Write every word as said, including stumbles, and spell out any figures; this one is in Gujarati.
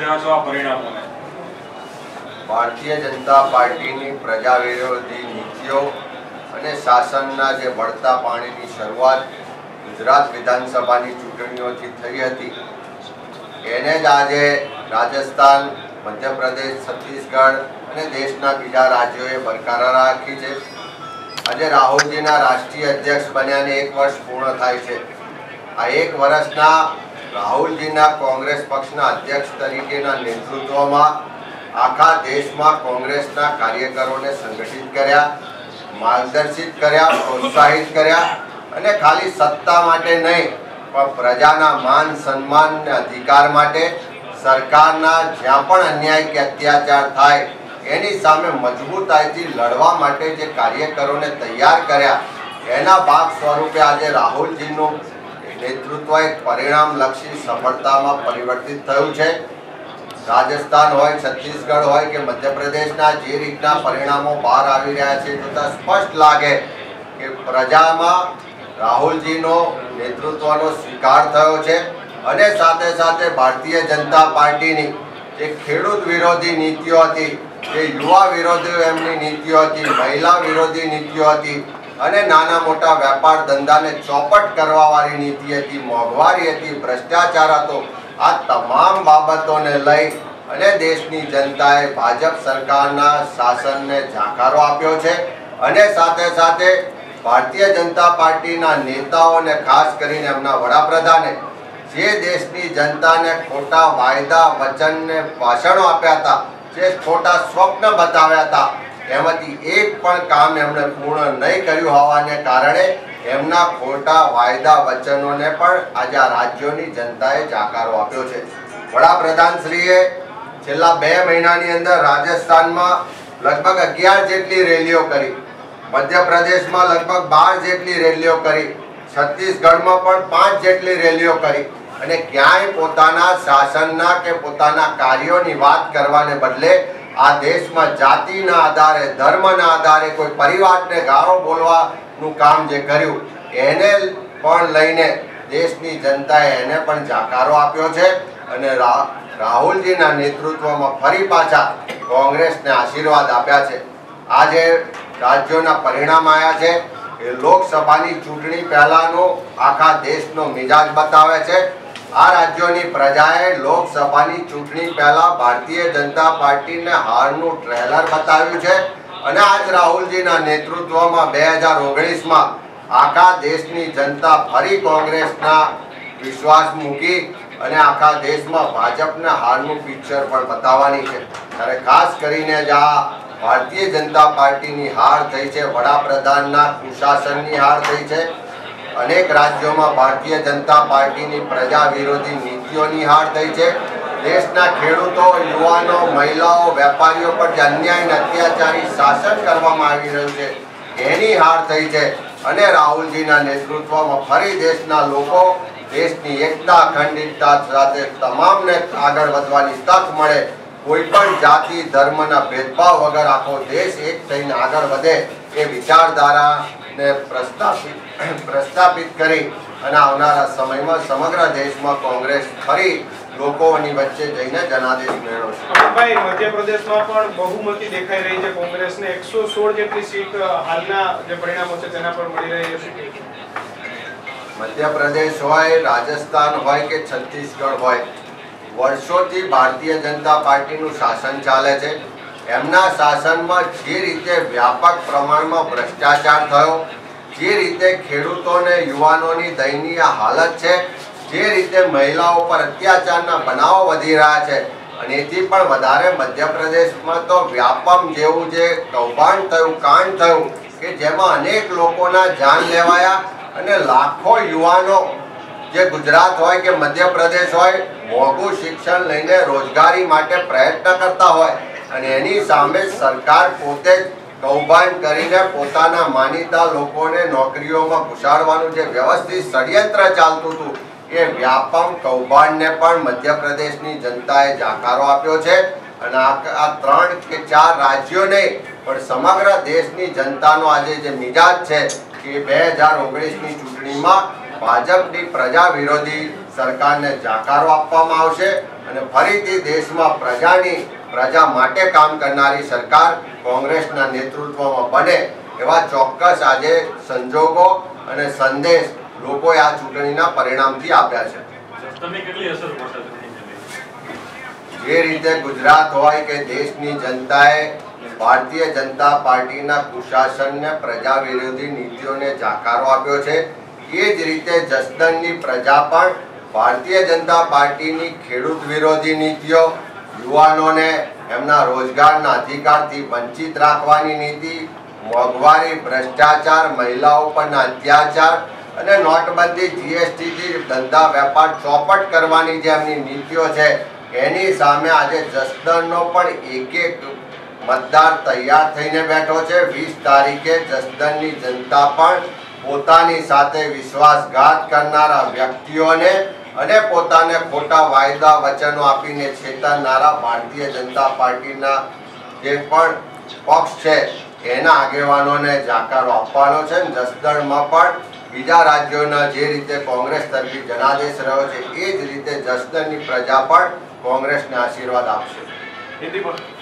જણાવશો આ પરિણામોને? ભારતીય જનતા પાર્ટીની પ્રજા વિરોધી નીતિઓ અને શાસનના જે વળતા પાણીની શરૂઆત ગુજરાત વિધાનસભાની ચૂંટણીઓથી થઈ હતી, એને જ આજે રાજસ્થાન, મધ્યપ્રદેશ, છત્તીસગઢ અને દેશના બીજા રાજ્યોએ બરકરાર રાખી છે. આજે રાહુલજીના રાષ્ટ્રીય અધ્યક્ષ બન્યાને એક વર્ષ પૂર્ણ થાય છે. આ એક વર્ષના રાહુલજીના કોંગ્રેસ પક્ષના અધ્યક્ષ તરીકેના નેતૃત્વમાં આખા દેશમાં કોંગ્રેસના કાર્યકરોને સંગઠિત કર્યા, માર્ગદર્શિત કર્યા, પ્રોત્સાહિત કર્યા અને ખાલી સત્તા માટે નહીં પણ પ્રજાના માન સન્માન અને અધિકાર માટે, સરકારના જ્યાં પણ અન્યાય કે અત્યાચાર થાય એની સામે મજબૂતાઈથી લડવા માટે જે કાર્યકરોને તૈયાર કર્યા, એના ભાગ સ્વરૂપે આજે રાહુલજીનું નેતૃત્વ એક પરિણામલક્ષી સફળતામાં પરિવર્તિત થયું છે. રાજસ્થાન હોય, છત્તીસગઢ હોય કે મધ્યપ્રદેશના જે રીતના પરિણામો બહાર આવી રહ્યા છે, જોતાં સ્પષ્ટ લાગે કે પ્રજામાં રાહુલજીનો નેતૃત્વનો સ્વીકાર થયો છે. અને સાથે સાથે ભારતીય જનતા પાર્ટીની જે ખેડૂત વિરોધી નીતિઓ હતી, જે યુવા વિરોધી એમની નીતિઓ હતી, મહિલા વિરોધી નીતિઓ હતી અને નાના મોટા વેપાર ધંધાને ચોપટ કરવાવાળી નીતિ હતી, મોંઘવારી હતી, ભ્રષ્ટાચાર હતો, આ તમામ બાબતોને લઈ અને દેશની જનતાએ ભાજપ સરકારના શાસનને જાકારો આપ્યો છે. અને સાથે સાથે ભારતીય જનતા પાર્ટીના નેતાઓને, ખાસ કરીને એમના વડાપ્રધાને જે દેશની જનતાને ખોટા વાયદા, વચનને ભાષણો આપ્યા હતા, જે ખોટા સ્વપ્ન બતાવ્યા હતા, એમાંથી એક પણ કામ એમણે પૂર્ણ નહીં કર્યું હોવાને કારણે એમના ખોટા વાયદા વચનોને પણ આજે આ રાજ્યોની જનતાએ જાકારો આપ્યો છે. વડાપ્રધાનશ્રીએ છેલ્લા બે મહિનાની અંદર રાજસ્થાનમાં લગભગ અગિયાર જેટલી રેલીઓ કરી, મધ્યપ્રદેશમાં લગભગ બાર જેટલી રેલીઓ કરી, છત્તીસગઢમાં પણ પાંચ જેટલી રેલીઓ કરી અને ક્યાંય પોતાના શાસનના કે પોતાના કાર્યોની વાત કરવાને બદલે આ દેશમાં જાતિના આધારે, ધર્મના આધારે કોઈ પરિવારને ગાળો બોલવાનું કામ જે કર્યું, એને પણ લઈને દેશની જનતાએ એને પણ જાકારો આપ્યો છે. અને રાહુલજીના નેતૃત્વમાં ફરી પાછા કોંગ્રેસને આશીર્વાદ આપ્યા છે. આજે રાજ્યોના પરિણામ આવ્યા છે એ લોકસભાની ચૂંટણી પહેલાનો આખા દેશનો મિજાજ બતાવે છે. આ રાજ્યોની પ્રજાએ લોકસભાની ચૂંટણી પહેલા ભારતીય જનતા પાર્ટીને હારનું ટ્રેલર બતાવ્યું છે. અને આજ રાહુલજીના નેતૃત્વમાં બે હજાર ઓગણીસમાં આખા દેશની જનતા ફરી કોંગ્રેસના વિશ્વાસ મૂકી અને આખા દેશમાં ભાજપને હારનું પિક્ચર પણ બતાવવાની છે. ત્યારે ખાસ કરીને જ આ ભારતીય જનતા પાર્ટીની હાર થઈ છે, વડાપ્રધાનના કુશાસનની હાર થઈ છે, અનેક રાજ્યોમાં ભારતીય જનતા પાર્ટીની પ્રજા વિરોધી નીતિઓની હાર થઈ છે, દેશના ખેડૂતો, યુવાનો, મહિલાઓ, વેપારીઓ પર જે અન્યાય અને અત્યાચારી શાસન કરવામાં આવી રહ્યું છે એની હાર થઈ છે. અને રાહુલજીના નેતૃત્વમાં ફરી દેશના લોકો દેશની એકતા, અખંડિતતા સાથે તમામને આગળ વધવાની તક મળે, કોઈ પણ જાતિ, ધર્મના ભેદભાવ વગર આખો દેશ એક થઈને આગળ વધે એ વિચારધારાને પ્રસ્થાપિત પ્રસ્થાપિત કરી અને આવનારા સમયમાં સમગ્ર દેશમાં કોંગ્રેસ ફરી લોકોની વચ્ચે જઈને જનાદેશ મેળવશે. ભાઈ, મધ્યપ્રદેશમાં પણ બહુમતી દેખાઈ રહી છે કોંગ્રેસને. એકસો સોળ જેટલી સીટ હાલના જે પરિણામો છે તેના પર મળી રહી છે. મધ્યપ્રદેશ હોય, રાજસ્થાન હોય કે છત્તીસગઢ હોય, વર્ષોથી ભારતીય જનતા પાર્ટીનું શાસન ચાલે છે. એમના શાસનમાં જે રીતે વ્યાપક પ્રમાણમાં ભ્રષ્ટાચાર થયો, જે રીતે ખેડૂતોને, યુવાનોની દયનીય હાલત છે, જે રીતે મહિલાઓ પર અત્યાચારના બનાવો વધી રહ્યા છે, અને એથી પણ વધારે મધ્યપ્રદેશમાં તો વ્યાપમ જેવું જે કૌભાંડ થયું, કાંડ થયું કે જેમાં અનેક લોકોના જાન લેવાયા અને લાખો યુવાનો જે ગુજરાત હોય કે મધ્યપ્રદેશ હોય, મોંઘું શિક્ષણ લઈને રોજગારી માટે પ્રયત્ન કરતા હોય અને એની સામે સરકાર પોતે જ કૌભાંડ કરીને પોતાના માનીતા લોકોને નોકરીઓમાં ઘુસાડવાનું જે વ્યવસ્થિત ષડયંત્ર ચાલતું હતું, એ વ્યાપમ કૌભાંડને પણ મધ્યપ્રદેશની જનતાએ જાકારો આપ્યો છે. અને આ ત્રણ કે ચાર રાજ્યો નહીં પણ સમગ્ર દેશની જનતાનો આજે જે મિજાજ છે કે બે હજાર ઓગણીસની ચૂંટણીમાં ભાજપની પ્રજા વિરોધી સરકારને જાકારો આપવામાં આવશે અને ફરીથી દેશમાં પ્રજાની પ્રજા માટે કામ કરનારી સરકાર કોંગ્રેસના નેતૃત્વમાં બને એવા ચોક્કસ આજે સંજોગો અને સંદેશ લોકોએ આ ચૂંટણીના પરિણામથી આપ્યા છે. તમે કેટલી અસર પડશે? જે રીતે ગુજરાત હોય કે દેશની જનતાએ ભારતીય જનતા પાર્ટીના કુશાસનને પ્રજા વિરોધી નીતિઓને જાકારો આપ્યો છે, એ જ રીતે જસદણની પ્રજા પણ ભારતીય જનતા પાર્ટીની ખેડૂત વિરોધી નીતિઓ, યુવાનોને એમના રોજગારના અધિકારથી વંચિત રાખવાની નીતિ, મોંઘવારી, ભ્રષ્ટાચાર, મહિલાઓ પરના અત્યાચાર અને નોટબંધી, જીએસટીથી ધંધા વેપાર ચોપટ કરવાની જે એમની નીતિઓ છે એની સામે આજે જસદણનો પણ એક એક મતદાર તૈયાર થઈને બેઠો છે. વીસ તારીખે જસદણની જનતા પણ પોતાની સાથે વિશ્વાસઘાત કરનારા વ્યક્તિઓને અને પોતાને ખોટા વાયદા વચનો આપીને છેતરનારા ભારતીય જનતા પાર્ટીના જે પણ પક્ષ છે એના આગેવાનોને જાકારો આપવાનો છે. જસદણમાં પણ બીજા રાજ્યોના જે રીતે કોંગ્રેસ તરફી જનાદેશ રહ્યો છે એ જ રીતે જસદણની પ્રજા પણ કોંગ્રેસને આશીર્વાદ આપશે.